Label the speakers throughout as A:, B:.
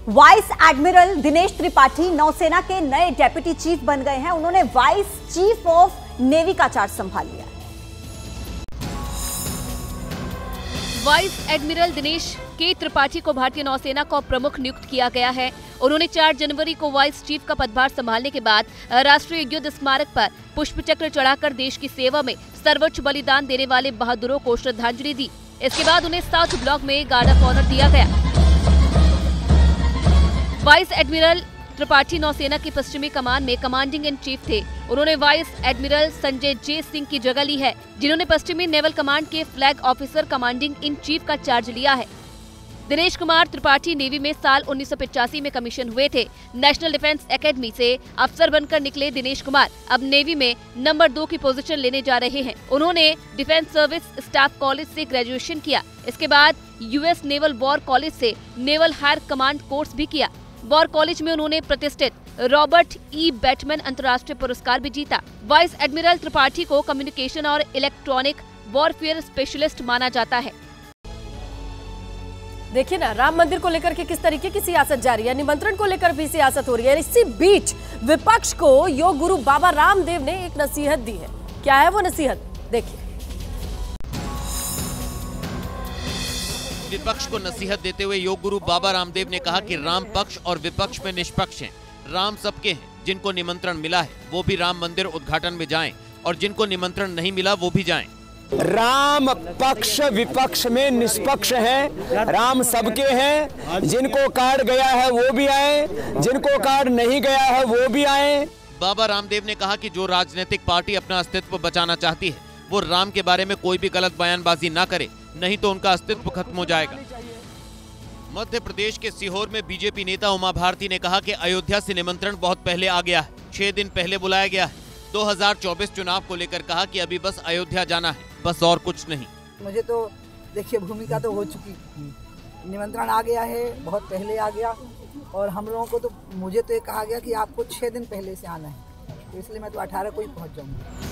A: Vice admiral Dinesh Tripathi नौसेना के नए डेप्यूटी चीफ बन गए हैं। उन्होंने वाइस चीफ ऑफ नेवी का चार्ज संभाल लिया।
B: वाइस एडमिरल दिनेश के त्रिपाठी को भारतीय नौसेना का प्रमुख नियुक्त किया गया है। उन्होंने 4 जनवरी को वाइस चीफ का पदभार संभालने के बाद राष्ट्रीय युद्ध स्मारक पर पुष्प चक्र चढ़ाकर देश की सेवा में सर्वोच्च बलिदान देने वाले बहादुरों को श्रद्धांजलि दी। इसके बाद उन्हें साउथ ब्लॉक में गार्ड ऑफ ऑनर दिया गया। वाइस एडमिरल त्रिपाठी नौसेना की पश्चिमी कमान में कमांडिंग इन चीफ थे। उन्होंने vice admiral Sanjay J Singh की जगह ली है, जिन्होंने पश्चिमी नेवल कमांड के flag officer commanding in chief का चार्ज लिया है। दिनेश कुमार त्रिपाठी नेवी में साल 1985 में कमीशन हुए थे। नेशनल डिफेंस एकेडमी से अफसर बनकर निकले दिनेश कुमार अब नेवी में नंबर 2 की पोजीशन लेने जा रहे हैं। उन्होंने डिफेंस सर्विस स्टाफ कॉलेज से ग्रेजुएशन किया। इसके बाद यूएस नेवल वॉर कॉलेज से नेवल हायर कमांड कोर्स भी किया। वॉर कॉलेज में उन्होंने प्रतिष्ठित रॉबर्ट ई बैटमैन अंतर्राष्ट्रीय पुरस्कार भी जीता। वाइस एडमिरल त्रिपाठी को कम्युनिकेशन और इलेक्ट्रॉनिक वॉरफेयर स्पेशलिस्ट माना जाता है।
C: देखिए ना, राम मंदिर को लेकर के किस तरीके की सियासत जारी है, निमंत्रण को लेकर भी सियासत हो रही है। इसी बीच विपक्ष को योग गुरु बाबा रामदेव ने एक नसीहत दी है। क्या है वो नसीहत, देखिए।
D: विपक्ष को नसीहत देते हुए योग गुरु बाबा रामदेव ने कहा कि राम पक्ष और विपक्ष में निष्पक्ष हैं। राम सबके हैं, जिनको निमंत्रण मिला है वो भी राम मंदिर उद्घाटन में जाएं और जिनको निमंत्रण नहीं मिला वो भी जाएं।
E: राम पक्ष विपक्ष में निष्पक्ष है। राम सबके हैं, जिनको कार्ड गया है वो भी आए, जिनको कार्ड नहीं गया है वो भी आए।
D: बाबा रामदेव ने कहा कि जो राजनीतिक पार्टी अपना अस्तित्व बचाना चाहती है वो राम के बारे में कोई भी गलत बयानबाजी ना करे, नहीं तो उनका अस्तित्व खत्म हो जाएगा। मध्य प्रदेश के सीहोर में बीजेपी नेता उमा भारती ने कहा कि अयोध्या से निमंत्रण बहुत पहले आ गया है, 6 दिन पहले बुलाया गया है। 2024 चुनाव को लेकर कहा कि अभी बस अयोध्या जाना है, बस और कुछ नहीं।
F: मुझे तो देखिए भूमिका तो हो चुकी, निमंत्रण आ गया है, बहुत पहले आ गया और हम लोगों को तो मुझे तो ये कहा गया कि आपको 6 दिन पहले से आना है, तो इसलिए मैं तो 18 को ही पहुंच जाऊंगा।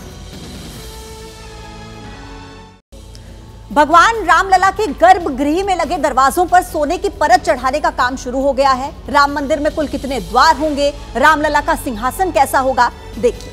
A: भगवान रामलला के गर्भगृह में लगे दरवाजों पर सोने की परत चढ़ाने का काम शुरू हो गया है। राम मंदिर में कुल कितने द्वार होंगे, रामलला का सिंहासन कैसा होगा, देखिए।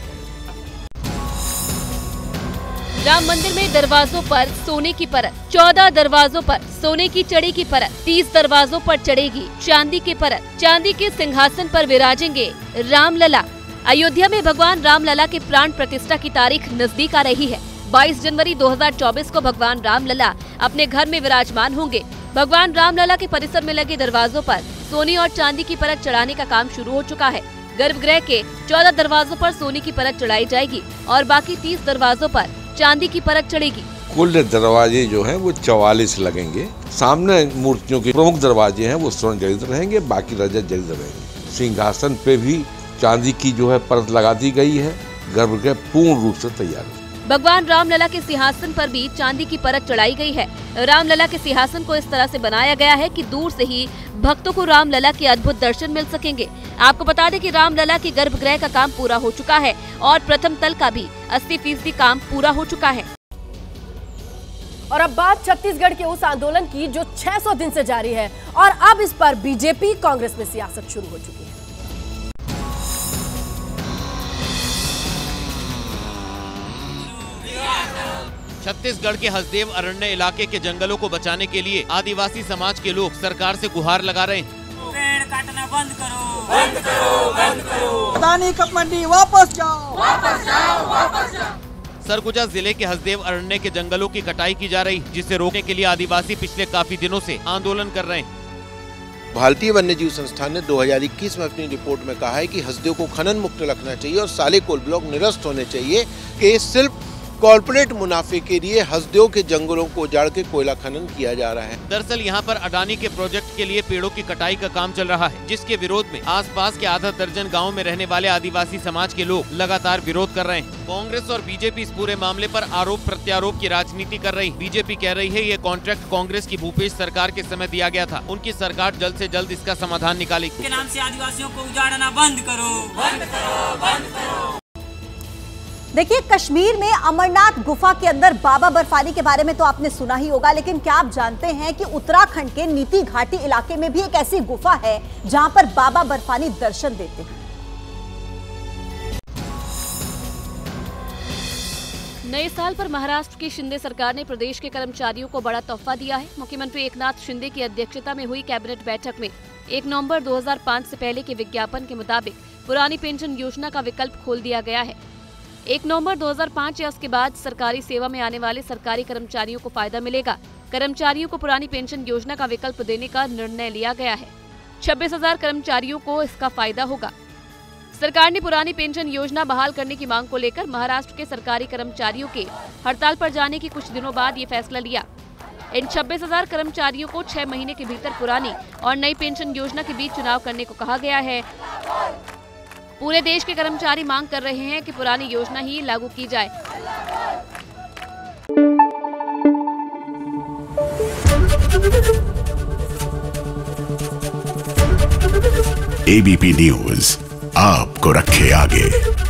B: राम मंदिर में दरवाजों पर सोने की परत, 14 दरवाजों पर सोने की चढ़ी की परत, 30 दरवाजों पर चढ़ेगी चांदी की परत। चांदी के सिंहासन पर विराजेंगे रामलला। अयोध्या में भगवान रामलला के प्राण प्रतिष्ठा की तारीख नजदीक आ रही है। 22 जनवरी 2024 को भगवान रामलला अपने घर में विराजमान होंगे। भगवान रामलला के परिसर में लगे दरवाजों पर सोने और चांदी की परत चढ़ाने का काम शुरू हो चुका है। गर्भगृह के 14 दरवाजों पर सोने की परत चढ़ाई जाएगी और बाकी 30 दरवाजों पर चांदी की परत चढ़ेगी।
G: कुल दरवाजे जो हैं वो 44 लगेंगे। सामने मूर्तियों के प्रमुख दरवाजे हैं वो स्वर्ण जड़ित रहेंगे, बाकी रजत जड़ित रहेंगे। सिंहासन पे भी चांदी की जो है परत लगा दी गई है। गर्भगृह पूर्ण रूप से तैयार है।
B: भगवान रामलला के सिंहासन पर भी चांदी की परत चढ़ाई गई है। रामलला के सिंहासन को इस तरह से बनाया गया है कि दूर से ही भक्तों को रामलला के अद्भुत दर्शन मिल सकेंगे। आपको बता दें कि रामलला के गर्भगृह का काम पूरा हो चुका है और प्रथम तल का भी 80% काम पूरा हो चुका है।
C: और अब बात छत्तीसगढ़ के उस आंदोलन की जो 600 दिन से जारी है और अब इस पर बीजेपी कांग्रेस में सियासत शुरू हो चुकी है।
D: छत्तीसगढ़ के हसदेव अरण्य इलाके के जंगलों को बचाने के लिए आदिवासी समाज के लोग सरकार से गुहार लगा रहे हैं।
H: पेड़ काटना बंद करो, बंद करो, बंद करो।
I: अदानी कप मंडी वापस जाओ, वापस जाओ, वापस जाओ।
D: सरगुजा जिले के हसदेव अरण्य के जंगलों की कटाई की जा रही, जिसे रोकने के लिए आदिवासी पिछले काफी दिनों से आंदोलन कर रहे हैं।
J: भारतीय वन्यजीव संस्थान ने 2021 में अपनी रिपोर्ट में कहा है कि हसदेव को खनन मुक्त रखना चाहिए और साले कोल ब्लॉक निरस्त होने चाहिए कि सिर्फ कॉर्पोरेट मुनाफे के लिए हसदेव के जंगलों को उजाड़ के कोयला खनन किया जा रहा है।
D: दरअसल यहाँ पर अडानी के प्रोजेक्ट के लिए पेड़ों की कटाई का काम चल रहा है, जिसके विरोध में आसपास के आधा दर्जन गांव में रहने वाले आदिवासी समाज के लोग लगातार विरोध कर रहे हैं। कांग्रेस और बीजेपी इस पूरे मामले पर आरोप प्रत्यारोप की राजनीति कर रही। बीजेपी कह रही है ये कॉन्ट्रैक्ट कांग्रेस की भूपेश सरकार के समय दिया गया था, उनकी सरकार जल्द से जल्द इसका समाधान निकालेगी।
H: के नाम से आदिवासियों को उजाड़ना बंद करो, बंद करो, बंद करो।
A: देखिए, कश्मीर में अमरनाथ गुफा के अंदर बाबा बर्फानी के बारे में तो आपने सुना ही होगा, लेकिन क्या आप जानते हैं कि उत्तराखंड के नीति घाटी इलाके में भी एक ऐसी गुफा है जहां पर बाबा बर्फानी दर्शन देते हैं।
B: नए साल पर महाराष्ट्र की शिंदे सरकार ने प्रदेश के कर्मचारियों को बड़ा तोहफा दिया है। मुख्यमंत्री एकनाथ शिंदे की अध्यक्षता में हुई कैबिनेट बैठक में 1 नवंबर 2005 से पहले के विज्ञापन के मुताबिक पुरानी पेंशन योजना का विकल्प खोल दिया गया है। 1 नवंबर 2005 या उसके बाद सरकारी सेवा में आने वाले सरकारी कर्मचारियों को फायदा मिलेगा। कर्मचारियों को पुरानी पेंशन योजना का विकल्प देने का निर्णय लिया गया है। 26,000 कर्मचारियों को इसका फायदा होगा। सरकार ने पुरानी पेंशन योजना बहाल करने की मांग को लेकर महाराष्ट्र के सरकारी कर्मचारियों के हड़ताल पर जाने के कुछ दिनों बाद ये फैसला लिया। इन 26,000 कर्मचारियों को 6 महीने के भीतर पुरानी और नई पेंशन योजना के बीच चुनाव करने को कहा गया है। पूरे देश के कर्मचारी मांग कर रहे हैं कि पुरानी योजना ही लागू की जाए।
K: एबीपी न्यूज आपको रखे आगे।